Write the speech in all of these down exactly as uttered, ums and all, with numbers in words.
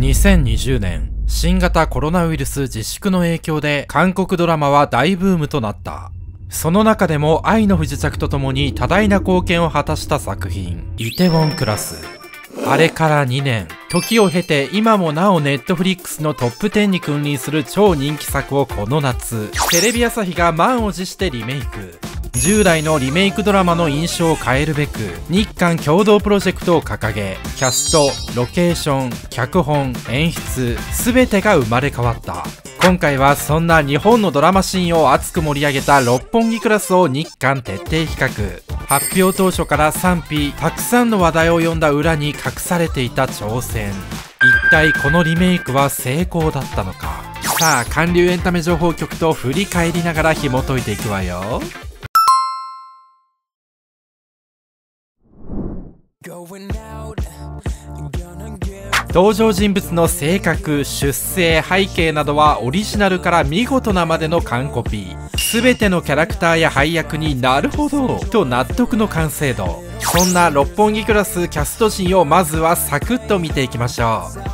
にせんにじゅうねん、新型コロナウイルス自粛の影響で韓国ドラマは大ブームとなった。その中でも愛の不時着とともに多大な貢献を果たした作品、イテウォンクラス。あれからにねん、時を経て今もなおネットフリックスのトップじゅうに君臨する超人気作をこの夏、テレビ朝日が満を持してリメイク。従来のリメイクドラマの印象を変えるべく日韓共同プロジェクトを掲げ、キャスト、ロケーション、脚本、演出全てが生まれ変わった。今回はそんな日本のドラマシーンを熱く盛り上げた六本木クラスを日韓徹底比較。発表当初から賛否たくさんの話題を呼んだ裏に隠されていた挑戦。一体このリメイクは成功だったのか。さあ、韓流エンタメ情報局と振り返りながら紐解いていくわよ。登場人物の性格、出生、背景などはオリジナルから見事なまでの完コピー。全てのキャラクターや配役になるほどと納得の完成度。そんな六本木クラスキャスト陣をまずはサクッと見ていきましょう。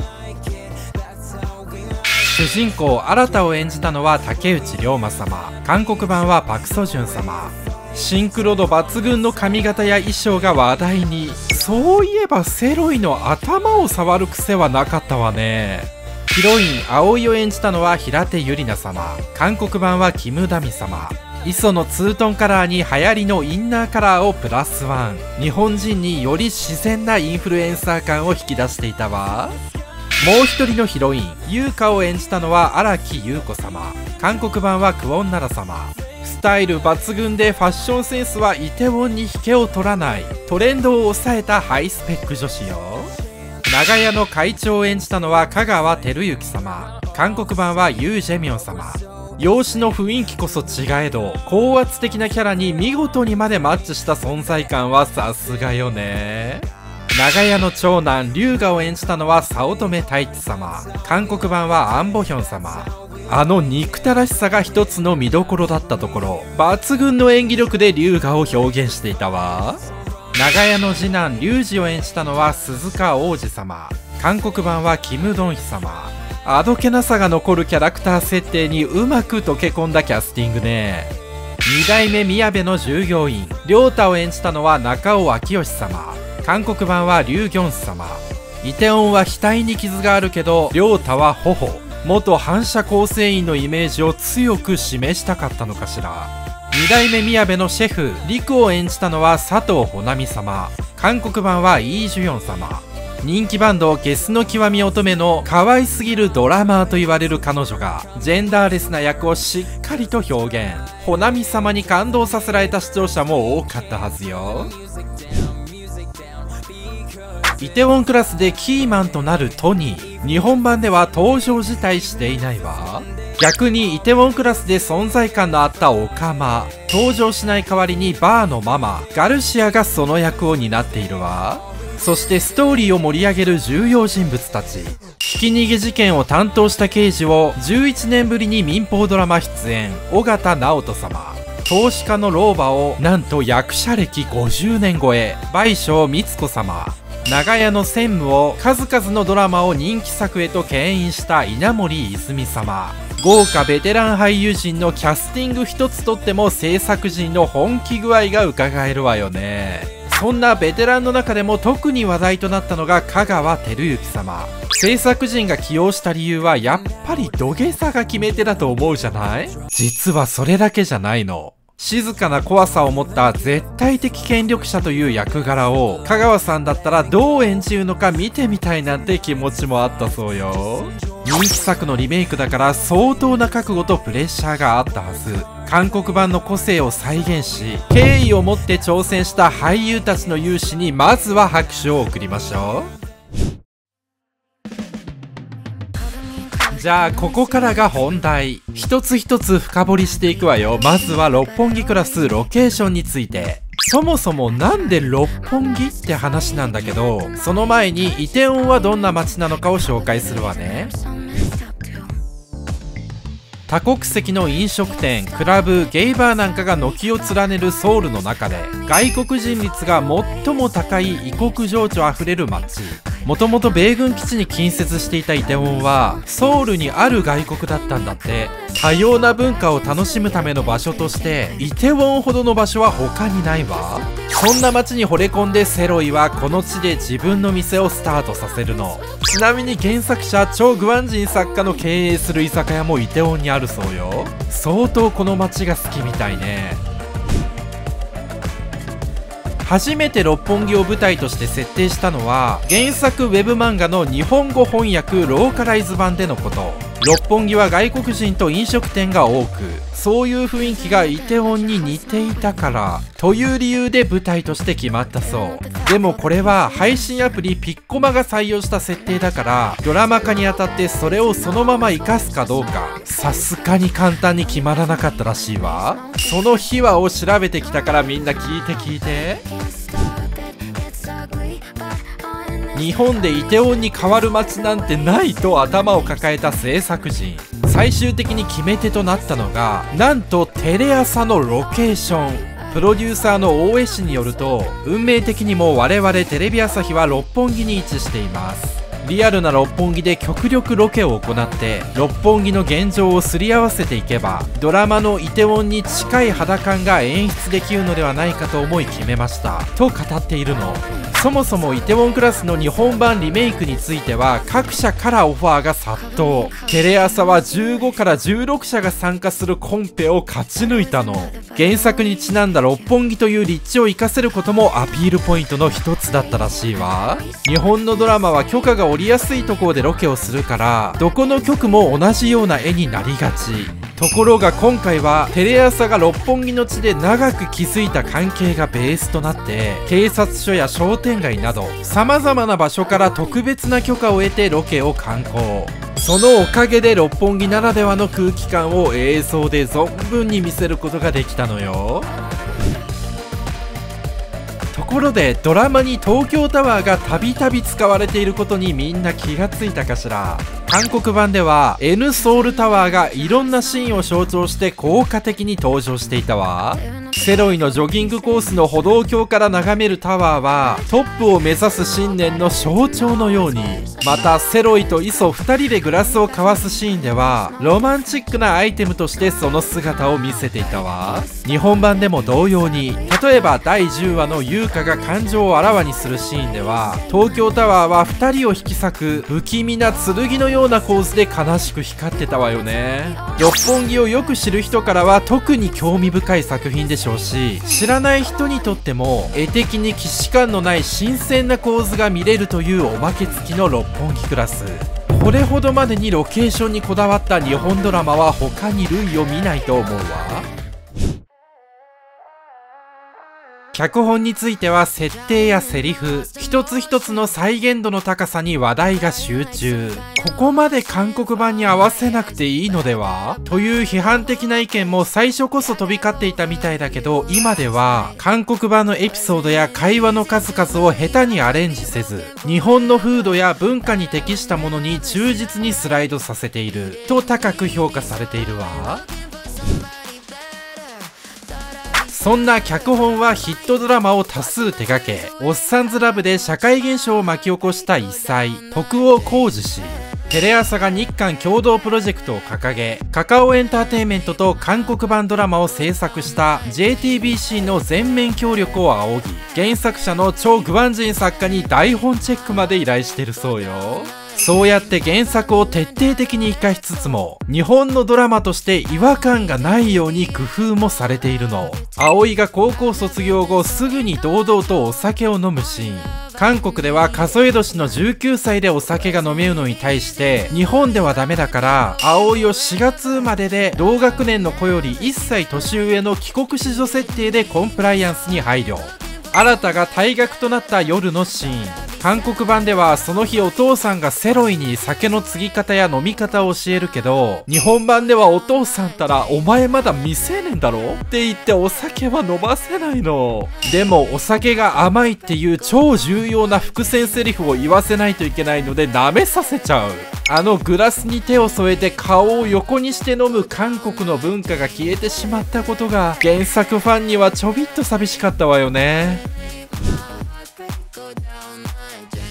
主人公新を演じたのは竹内涼真様、韓国版はパク・ソジュン様。シンクロ度抜群の髪型や衣装が話題に。そういえばセロイの頭を触る癖はなかったわね。ヒロイン葵を演じたのは平手友梨奈様、韓国版はキム・ダミ様。磯のツートンカラーに流行りのインナーカラーをプラスワン。日本人により自然なインフルエンサー感を引き出していたわ。もう一人のヒロイン優香を演じたのは荒木優子様、韓国版はクォンナラ様。スタイル抜群でファッションセンスはイテウォンに引けを取らない。トレンドを抑えたハイスペック女子よ。長屋の会長を演じたのは香川照之様、韓国版はユー・ジェミョン様。容姿の雰囲気こそ違えど高圧的なキャラに見事にまでマッチした存在感はさすがよね。長屋の長男龍河を演じたのは早乙女太一様、韓国版はアン・ボヒョン様。あの憎たらしさが一つの見どころだったところ、抜群の演技力で龍河を表現していたわ。長屋の次男龍二を演じたのは鈴鹿央士様、韓国版はキム・ドンヒ様。あどけなさが残るキャラクター設定にうまく溶け込んだキャスティングね。に代目みやべの従業員亮太を演じたのは中尾明義様、韓国版はリュウ・ギョンス様。イテウォンは額に傷があるけど亮太は頬。元反射構成員のイメージを強く示したかったのかしら。に代目みやべのシェフ陸を演じたのは佐藤穂波様、韓国版はイ・ジュヨン様。人気バンドゲスの極み乙女の可愛すぎるドラマーと言われる彼女がジェンダーレスな役をしっかりと表現。穂波様に感動させられた視聴者も多かったはずよ。イテウォンクラスでキーマンとなるトニー、日本版では登場自体していないわ。逆にイテウォンクラスで存在感のあったオカマ、登場しない代わりにバーのママガルシアがその役を担っているわ。そしてストーリーを盛り上げる重要人物たち。ひき逃げ事件を担当した刑事をじゅういちねんぶりに民放ドラマ出演、緒方直人様。投資家の老婆をなんと役者歴ごじゅうねん超え、倍賞光子様。長屋の専務を数々のドラマを人気作へと牽引した稲森泉様。豪華ベテラン俳優陣のキャスティング一つとっても制作陣の本気具合が伺えるわよね。そんなベテランの中でも特に話題となったのが香川照之様。制作陣が起用した理由はやっぱり土下座が決め手だと思うじゃない？実はそれだけじゃないの。静かな怖さを持った絶対的権力者という役柄を香川さんだったらどう演じるのか見てみたいなんて気持ちもあったそうよ。人気作のリメイクだから相当な覚悟とプレッシャーがあったはず。韓国版の個性を再現し敬意を持って挑戦した俳優たちの勇姿にまずは拍手を送りましょう。じゃあここからが本題。一つ一つ深掘りしていくわよ。まずは六本木クラスロケーションについて。そもそもなんで六本木って話なんだけど、その前にイテウォンはどんな街なのかを紹介するわね。多国籍の飲食店、クラブ、ゲイバーなんかが軒を連ねるソウルの中で外国人率が最も高い異国情緒あふれる街。 もともと米軍基地に近接していたイテウォンはソウルにある外国だったんだって。多様な文化を楽しむための場所としてイテウォンほどの場所は他にないわ。そんな街に惚れ込んでセロイはこの地で自分の店をスタートさせるの。ちなみに原作者チョ・グワンジン作家の経営する居酒屋もイテウォンにあるそうよ。相当この街が好きみたいね。初めて六本木を舞台として設定したのは原作ウェブ漫画の日本語翻訳ローカライズ版でのこと。六本木は外国人と飲食店が多く、そういう雰囲気がイテウォンに似ていたからという理由で舞台として決まったそう。でもこれは配信アプリピッコマが採用した設定だから、ドラマ化にあたってそれをそのまま活かすかどうかさすがに簡単に決まらなかったらしいわ。その秘話を調べてきたからみんな聞いて聞いて。日本でイテウォンに変わる街なんてないと頭を抱えた制作陣。最終的に決め手となったのがなんとテレ朝のロケーション。プロデューサーの大江氏によると、運命的にも我々テレビ朝日は六本木に位置しています。リアルな六本木で極力ロケを行って六本木の現状をすり合わせていけば、ドラマのイテウォンに近い肌感が演出できるのではないかと思い決めましたと語っているの。そもそもイテウォンクラスの日本版リメイクについては各社からオファーが殺到。テレ朝はじゅうごからじゅうろく社が参加するコンペを勝ち抜いたの。原作にちなんだ六本木という立地を生かせることもアピールポイントの一つだったらしいわ。日本のドラマは許可が下りやすいところでロケをするから、どこの局も同じような絵になりがち。ところが今回はテレ朝が六本木の地で長く築いた関係がベースとなって、警察署や商店街など様々な場所から特別な許可を得てロケを敢行。そのおかげで六本木ならではの空気感を映像で存分に見せることができたのよ。ところでドラマに東京タワーがたびたび使われていることにみんな気がついたかしら。韓国版では N ソウルタワーがいろんなシーンを象徴して効果的に登場していたわ。セロイのジョギングコースの歩道橋から眺めるタワーはトップを目指す信念の象徴のように、またセロイとイソふたりでグラスを交わすシーンではロマンチックなアイテムとしてその姿を見せていたわ。日本版でも同様に、例えばだいじゅうわの優香が感情をあらわにするシーンでは東京タワーはふたりを引き裂く不気味な剣のような構図で悲しく光ってたわよね。六本木をよく知る人からは特に興味深い作品でしょうし、知らない人にとっても絵的に既視感のない新鮮な構図が見れるというおまけ付きの六本木クラス。これほどまでにロケーションにこだわった日本ドラマは他に類を見ないと思うわ。脚本については設定やセリフ一つ一つの再現度の高さに話題が集中。ここまで韓国版に合わせなくていいのではという批判的な意見も最初こそ飛び交っていたみたいだけど、今では韓国版のエピソードや会話の数々を下手にアレンジせず、日本の風土や文化に適したものに忠実にスライドさせていると高く評価されているわ。そんな脚本はヒットドラマを多数手掛け、おっさんずラブで社会現象を巻き起こした異彩、徳尾浩二氏。テレ朝が日韓共同プロジェクトを掲げ、カカオエンターテインメントと韓国版ドラマを制作した ジェイティービーシー の全面協力を仰ぎ、原作者のチョ・グワンジン作家に台本チェックまで依頼してるそうよ。そうやって原作を徹底的に活かしつつも、日本のドラマとして違和感がないように工夫もされているの。葵が高校卒業後すぐに堂々とお酒を飲むシーン。韓国では数え年のじゅうきゅうさいでお酒が飲めるのに対して、日本ではダメだから、葵をしがつ生まれで同学年の子よりいっさい年上の帰国子女設定でコンプライアンスに配慮。新が退学となった夜のシーン。韓国版ではその日お父さんがセロイに酒の継ぎ方や飲み方を教えるけど、日本版ではお父さんたらお前まだ未成年だろって言ってお酒は飲ませないの。でもお酒が甘いっていう超重要な伏線セリフを言わせないといけないので舐めさせちゃう。あのグラスに手を添えて顔を横にして飲む韓国の文化が消えてしまったことが原作ファンにはちょびっと寂しかったわよね。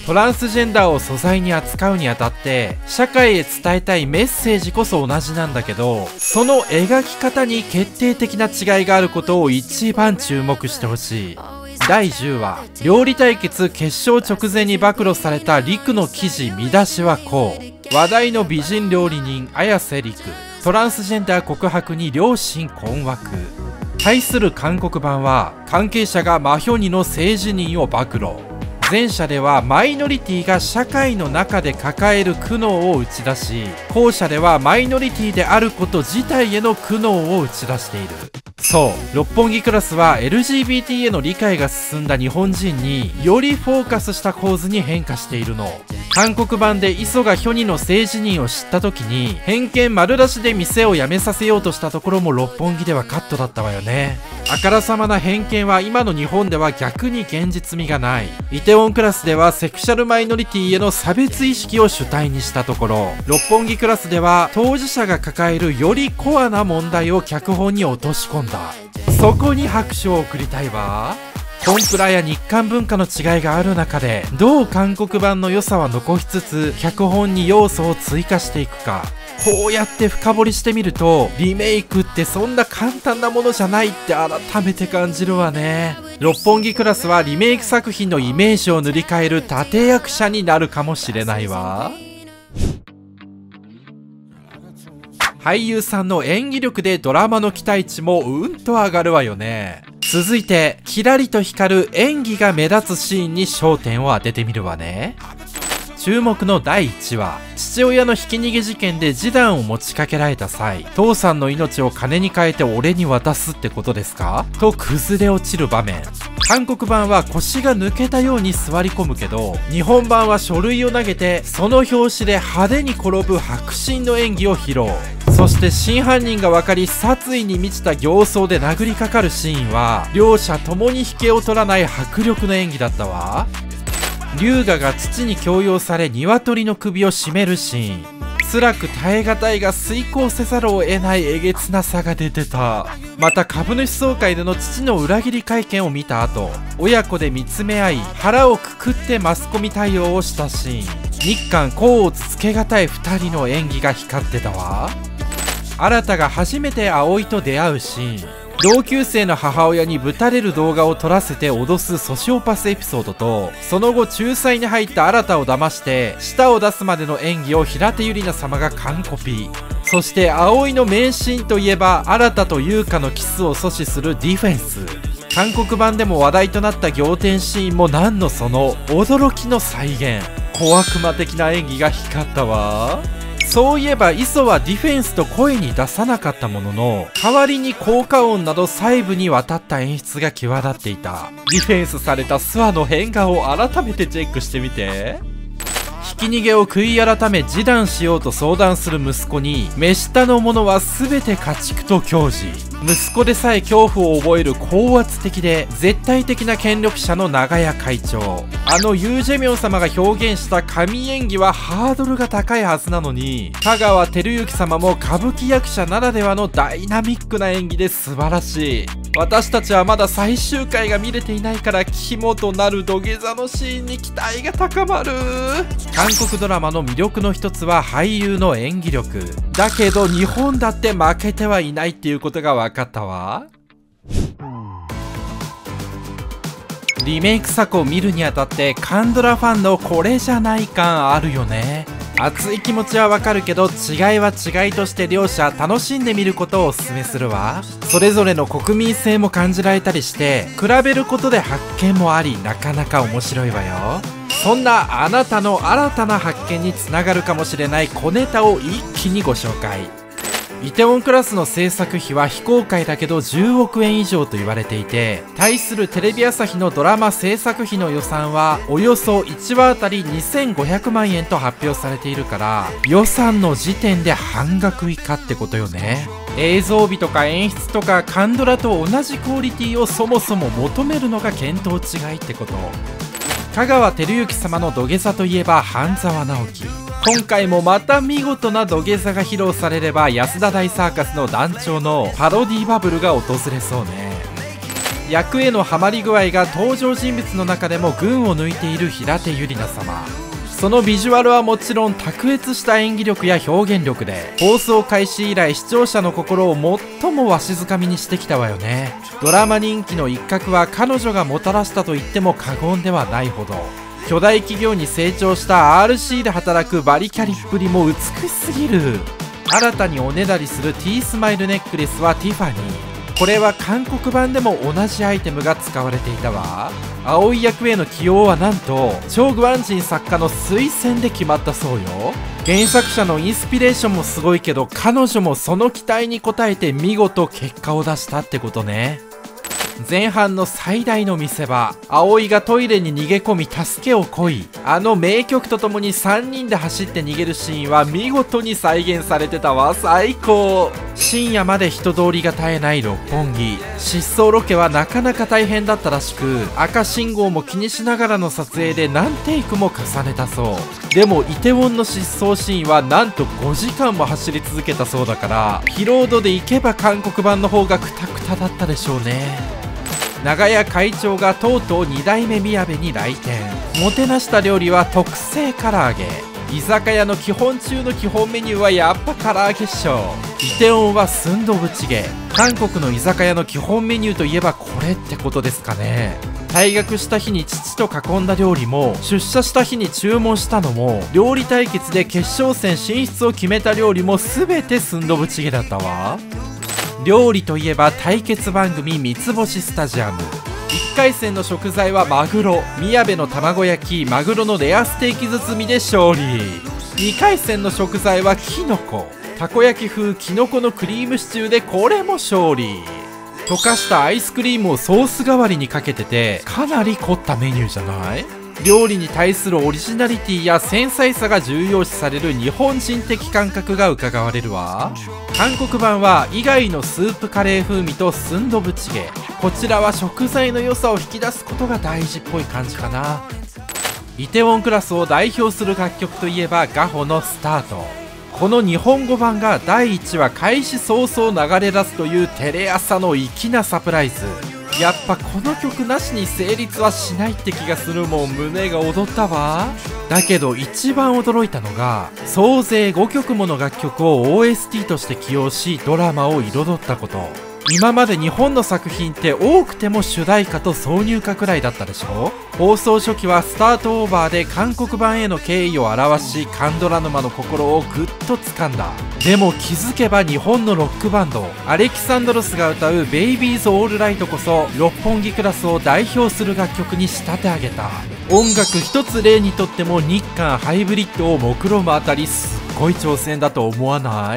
トランスジェンダーを素材に扱うにあたって社会へ伝えたいメッセージこそ同じなんだけど、その描き方に決定的な違いがあることを一番注目してほしい。だいじゅうわ、料理対決決勝直前に暴露された陸の記事見出しはこう。話題の美人料理人綾瀬陸、トランスジェンダー告白に両親困惑。対する韓国版は関係者がマヒョニの性自認を暴露。前者ではマイノリティが社会の中で抱える苦悩を打ち出し、後者ではマイノリティであること自体への苦悩を打ち出している。そう、六本木クラスは エルジービーティー への理解が進んだ日本人によりフォーカスした構図に変化しているの。韓国版でイソがヒョニの性自認を知った時に偏見丸出しで店を辞めさせようとしたところも六本木ではカットだったわよね。あからさまな偏見は今の日本では逆に現実味がない。イテウォンクラスではセクシャルマイノリティへの差別意識を主体にしたところ、六本木クラスでは当事者が抱えるよりコアな問題を脚本に落とし込んだ。そこに拍手を送りたいわ。コンプラや日韓文化の違いがある中でどう韓国版の良さは残しつつ脚本に要素を追加していくか。こうやって深掘りしてみるとリメイクってそんな簡単なものじゃないって改めて感じるわね。六本木クラスはリメイク作品のイメージを塗り替える立役者になるかもしれないわ。俳優さんの演技力でドラマの期待値もうんと上がるわよね。続いてキラリと光る演技が目立つシーンに焦点を当ててみるわね。注目のだいいちわ、父親のひき逃げ事件で示談を持ちかけられた際、父さんの命を金に換えて俺に渡すってことですかと崩れ落ちる場面。韓国版は腰が抜けたように座り込むけど、日本版は書類を投げてその拍子で派手に転ぶ迫真の演技を披露。そして真犯人が分かり殺意に満ちた形相で殴りかかるシーンは両者ともに引けを取らない迫力の演技だったわ。龍河が父に強要され鶏の首を絞めるシーン、辛く耐え難いが遂行せざるを得ないえげつなさが出てた。また株主総会での父の裏切り会見を見た後、親子で見つめ合い腹をくくってマスコミ対応をしたシーン、日韓甲乙つけがたいふたりの演技が光ってたわ。新が初めて葵と出会うシーン、同級生の母親にぶたれる動画を撮らせて脅すソシオパスエピソードと、その後仲裁に入った新を騙して舌を出すまでの演技を平手友梨奈様が完コピ。そして葵の名シーンといえば新と優香のキスを阻止するディフェンス。韓国版でも話題となった仰天シーンも何のその驚きの再現。小悪魔的な演技が光ったわ。そういえばイソはディフェンスと声に出さなかったものの、代わりに効果音など細部にわたった演出が際立っていた。ディフェンスされたスワの変顔を改めてチェックしてみて。ひき逃げを悔い改め示談しようと相談する息子に、目下の者は全て家畜と教示。息子でさえ恐怖を覚える高圧的で絶対的な権力者の長屋会長。あのユー・ジェミョン様が表現した神演技はハードルが高いはずなのに、香川照之様も歌舞伎役者ならではのダイナミックな演技で素晴らしい。私たちはまだ最終回が見れていないから肝となる土下座のシーンに期待が高まる。韓国ドラマの魅力の一つは俳優の演技力だけど、日本だって負けてはいないっていうことが分かったわ。リメイク作を見るにあたってカンドラファンのこれじゃない感あるよね。熱い気持ちはわかるけど、違いは違いとして両者楽しんでみることをおすすめするわ。それぞれの国民性も感じられたりして比べることで発見もあり、なかなか面白いわよ。そんなあなたの新たな発見につながるかもしれない小ネタを一気にご紹介。イテウォンクラスの制作費は非公開だけどじゅうおくえん以上と言われていて、対するテレビ朝日のドラマ制作費の予算はおよそいちわあたりにせんごひゃくまんえんと発表されているから、予算の時点で半額以下ってことよね。映像美とか演出とかカンドラと同じクオリティをそもそも求めるのが見当違いってこと。香川照之様の土下座といえば半沢直樹。今回もまた見事な土下座が披露されれば安田大サーカスの団長のパロディバブルが訪れそうね。 役へのハマり具合が登場人物の中でも群を抜いている平手友梨奈様。そのビジュアルはもちろん卓越した演技力や表現力で、放送開始以来視聴者の心を最もわしづかみにしてきたわよね。ドラマ人気の一角は彼女がもたらしたと言っても過言ではないほど。巨大企業に成長した アールシー で働くバリキャリっぷりも美しすぎる。新たにおねだりする T スマイルネックレスはティファニー。これは韓国版でも同じアイテムが使われていたわ。葵役への起用はなんとチョ・グワンジン作家の推薦で決まったそうよ。原作者のインスピレーションもすごいけど、彼女もその期待に応えて見事結果を出したってことね。前半の最大の見せ場、葵がトイレに逃げ込み助けを乞い、あの名曲とともにさんにんで走って逃げるシーンは見事に再現されてたわ。最高。深夜まで人通りが絶えない六本木。失踪ロケはなかなか大変だったらしく、赤信号も気にしながらの撮影で何テイクも重ねたそう。でもイテウォンの失踪シーンはなんとごじかんも走り続けたそうだから、疲労度でいけば韓国版の方がクタクタだったでしょうね。長屋会長がとうとうに代目みやべに来店。もてなした料理は特製唐揚げ。居酒屋の基本中の基本メニューはやっぱ唐揚げっしょ。イテウォンはスンドブチゲ。韓国の居酒屋の基本メニューといえばこれってことですかね。退学した日に父と囲んだ料理も、出社した日に注文したのも、料理対決で決勝戦進出を決めた料理も全てスンドブチゲだったわ。料理といえば対決番組三つ星スタジアム。いっかい戦の食材はマグロ、みやべの卵焼き、マグロのレアステーキ包みで勝利。にかい戦の食材はキノコ、たこ焼き風キノコのクリームシチューでこれも勝利。溶かしたアイスクリームをソース代わりにかけてて、かなり凝ったメニューじゃない？料理に対するオリジナリティや繊細さが重要視される日本人的感覚が伺われるわ。韓国版は以外のスープカレー風味とスンドブチゲ。こちらは食材の良さを引き出すことが大事っぽい感じかな。イテウォンクラスを代表する楽曲といえばガホのスタート。この日本語版がだいいちわ開始早々流れ出すというテレ朝の粋なサプライズ。やっぱこの曲なしに成立はしないって気がするもん。胸が躍ったわ。だけど一番驚いたのが、総勢ごきょくもの楽曲を オーエスティー として起用しドラマを彩ったこと。今まで日本の作品って多くても主題歌と挿入歌くらいだったでしょ。放送初期はスタートオーバーで韓国版への敬意を表し、カンドラ沼の心をぐっと掴んだ。でも気づけば日本のロックバンドアレキサンドロスが歌う「ベイビーズ・オールライト」こそ六本木クラスを代表する楽曲に仕立て上げた。音楽一つ例にとっても日韓ハイブリッドを目論むあたり、すっごい挑戦だと思わない？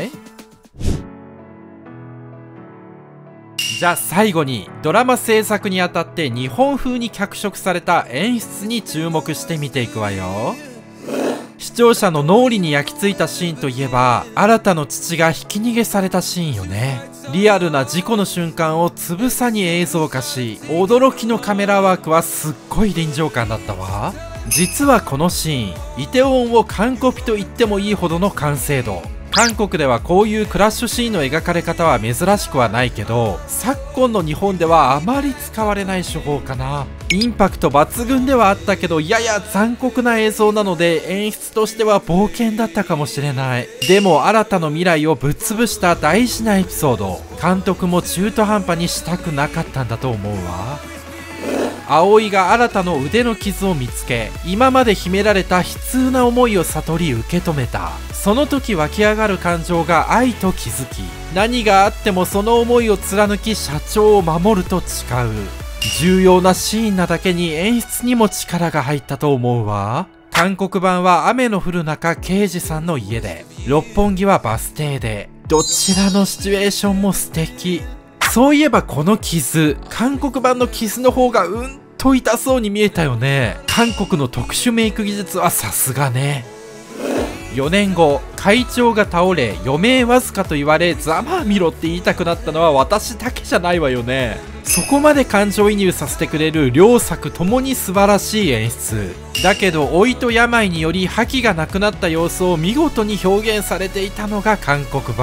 じゃあ最後にドラマ制作にあたって日本風に脚色された演出に注目して見ていくわよ。視聴者の脳裏に焼き付いたシーンといえば、新の父がひき逃げされたシーンよね。リアルな事故の瞬間をつぶさに映像化し、驚きのカメラワークはすっごい臨場感だったわ。実はこのシーン、イテウォンを完コピと言ってもいいほどの完成度。韓国ではこういうクラッシュシーンの描かれ方は珍しくはないけど、昨今の日本ではあまり使われない手法かな。インパクト抜群ではあったけど、やや残酷な映像なので演出としては冒険だったかもしれない。でも新の未来をぶっ潰した大事なエピソード、監督も中途半端にしたくなかったんだと思うわ。葵が新の腕の傷を見つけ、今まで秘められた悲痛な思いを悟り受け止めた。その時湧き上がる感情が愛と気づき、何があってもその思いを貫き社長を守ると誓う。重要なシーンなだけに演出にも力が入ったと思うわ。韓国版は雨の降る中、刑事さんの家で、六本木はバス停で、どちらのシチュエーションも素敵。そういえばこの傷、韓国版の傷の方がうんと痛そうに見えたよね。韓国の特殊メイク技術はさすがね。よねんご、会長が倒れ余命わずかと言われ、ざまあ見ろって言いたくなったのは私だけじゃないわよね。そこまで感情移入させてくれる両作ともに素晴らしい演出だけど、老いと病により覇気がなくなった様子を見事に表現されていたのが韓国版。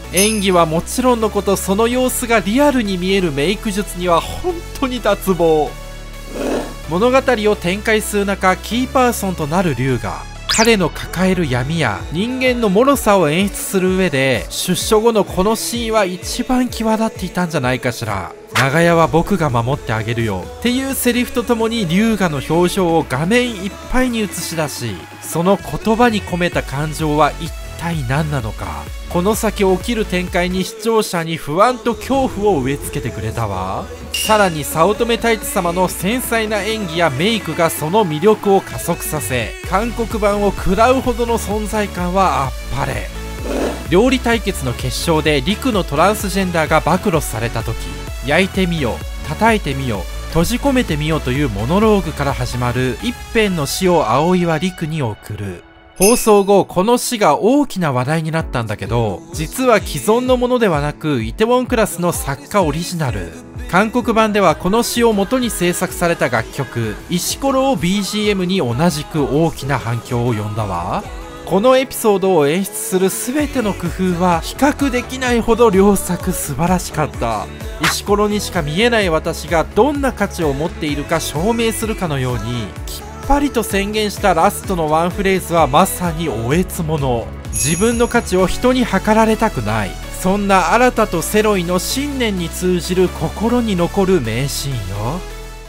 演技はもちろんのこと、その様子がリアルに見えるメイク術には本当に脱帽。物語を展開する中、キーパーソンとなる龍が彼の抱える闇や人間の脆さを演出する上で、出所後のこのシーンは一番際立っていたんじゃないかしら。長屋は僕が守ってあげるよっていうセリフとともに龍河の表情を画面いっぱいに映し出し、その言葉に込めた感情は一体何なのか。この先起きる展開に視聴者に不安と恐怖を植え付けてくれたわ。さらに早乙女太一様の繊細な演技やメイクがその魅力を加速させ、韓国版を食らうほどの存在感はあっぱれ。料理対決の決勝で陸のトランスジェンダーが暴露された時、焼いてみよ、叩いてみよ、閉じ込めてみよというモノローグから始まる一編の詩を葵は陸に送る。放送後、この詩が大きな話題になったんだけど、実は既存のものではなくイテウォンクラスの作家オリジナル。韓国版ではこの詩を元に制作された楽曲「石ころ」を ビージーエム に同じく大きな反響を呼んだわ。このエピソードを演出する全ての工夫は比較できないほど両作素晴らしかった。石ころにしか見えない私がどんな価値を持っているか証明するかのように、きっぱりと宣言したラストのワンフレーズはまさにおえつもの。自分の価値を人に測られたくない、そんな新とセロイの信念に通じる心に残る名シーンよ。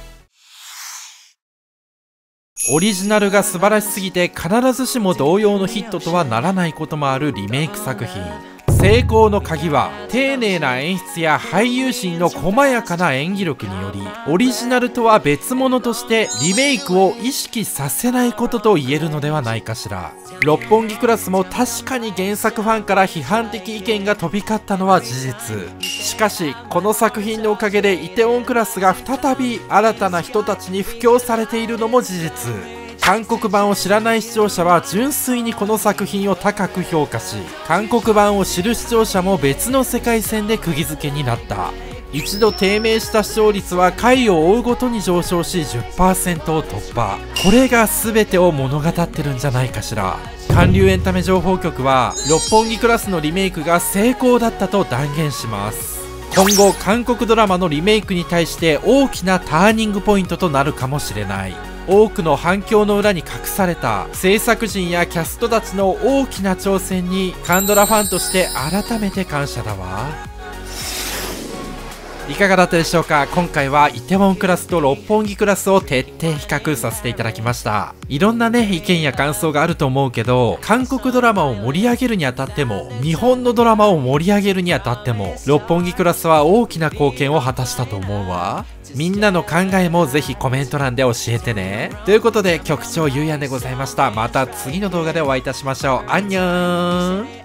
オリジナルが素晴らしすぎて必ずしも同様のヒットとはならないこともあるリメイク作品。成功の鍵は丁寧な演出や俳優陣の細やかな演技力により、オリジナルとは別物としてリメイクを意識させないことと言えるのではないかしら。六本木クラスも確かに原作ファンから批判的意見が飛び交ったのは事実。しかしこの作品のおかげでイテウォンクラスが再び新たな人たちに布教されているのも事実。韓国版を知らない視聴者は純粋にこの作品を高く評価し、韓国版を知る視聴者も別の世界線で釘付けになった。一度低迷した視聴率は回を追うごとに上昇し じゅっパーセント を突破。これが全てを物語ってるんじゃないかしら。韓流エンタメ情報局は六本木クラスのリメイクが成功だったと断言します。今後韓国ドラマのリメイクに対して大きなターニングポイントとなるかもしれない。多くの反響の裏に隠された制作陣やキャストたちの大きな挑戦に韓ドラファンとして改めて感謝だわ。いかがだったでしょうか。今回はイテウォンクラスと六本木クラスを徹底比較させていただきました。いろんなね意見や感想があると思うけど、韓国ドラマを盛り上げるにあたっても日本のドラマを盛り上げるにあたっても六本木クラスは大きな貢献を果たしたと思うわ。みんなの考えもぜひコメント欄で教えてね。ということで局長ゆうやんでございました。また次の動画でお会いいたしましょう。アンニョーン。